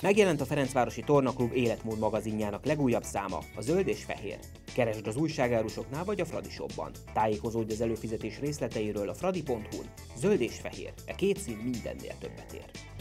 Megjelent a Ferencvárosi Tornaklub életmód magazinjának legújabb száma, a Zöld és Fehér. Keresd az újságárusoknál vagy a Fradi Shopban. Tájékozódj az előfizetés részleteiről a fradi.hu-n. Zöld és Fehér. E két szín mindennél többet ér.